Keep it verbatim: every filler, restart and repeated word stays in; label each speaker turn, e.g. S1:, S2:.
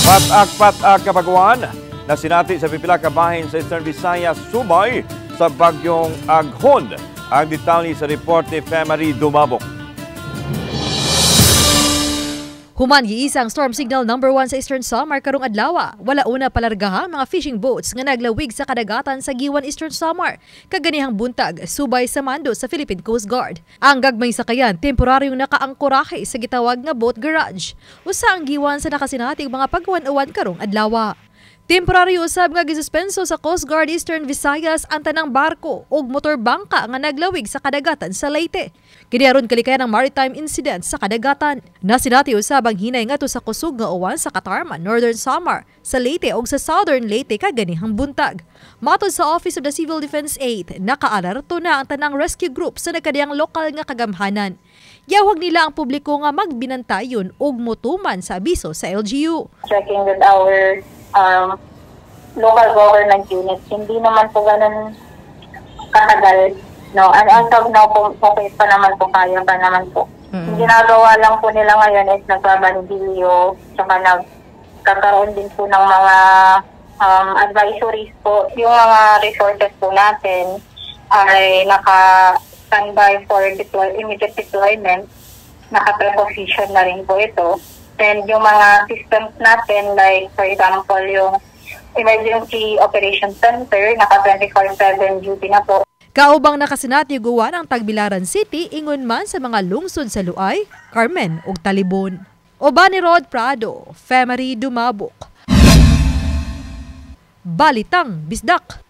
S1: Patak-patak kabaguan na sinati sa pipila ka bahin sa Eastern Visayas subay sa bagyong Aghon. Ang detalye sa report ni Femari Dumabok.
S2: Human giisang storm signal number one sa Eastern Samar karong adlaw. Wala una palargaha mga fishing boats nga naglawig sa kadagatan sa Giwan Eastern Samar. Kaganihang buntag subay sa mando sa Philippine Coast Guard. Ang gagmay sakayan temporaryong nakaangkorahe sa gitawag nga boat garage. Usa ang giwan sa nakasinatig mga pagwan-uwan karong adlaw. Temporaryo usab nga gisuspenso sa Coast Guard Eastern Visayas ang tanang barko ug motor bangka nga naglawig sa kadagatan sa Leyte. Kini aron kalikayan ng maritime incident sa kadagatan. Nasinati usab ang hinay ngadto sa kusog nga uwan sa Katarman, Northern Samar, sa Leyte ug sa Southern Leyte kaganihang buntag. Matod sa Office of the Civil Defense eight, nakaalerto na ang tanang rescue group sa nakadiyang lokal nga kagamhanan. Yawag nila ang publiko nga magbinantayon ug motuman sa abiso sa L G U.
S3: Checking with our um, local government units, hindi naman po ganun katagal. No, and as of now po, okay pa naman po, kaya pa naman po. Mm-hmm. Ginagawa lang po nila ngayon is nagbabandilyo, tsaka nagkakaroon din po ng mga um, advisories po. Yung mga resources po natin ay naka-standby for deploy, immediate deployment, naka-preposition na rin po ito. And yung mga systems natin, like for example, yung Emergency Operations Center, naka twenty-four seven duty na po.
S2: Kaubang nakasinati guwan ang Tagbilaran City ingon man sa mga lungsod sa Luay, Carmen ug Talibon. Oba ni Rod Prado, Femari Dumabok. Balitang Bisdak.